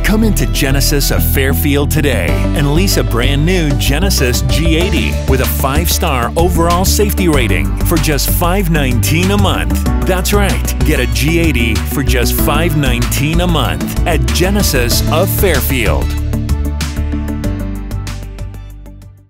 Come into Genesis of Fairfield today and lease a brand new Genesis G80 with a 5-star overall safety rating for just $519 a month. That's right, get a G80 for just $519 a month at Genesis of Fairfield.